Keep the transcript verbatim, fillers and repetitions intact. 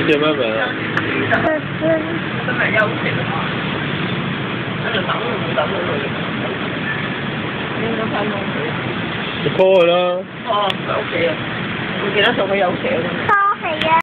叫咩名啊？ 真係休息啊！喺度等都冇等到佢，應該翻工佢。 你 call 佢啦。 哦，喺屋企啊！我記得同佢有寫㗎。 多係啊！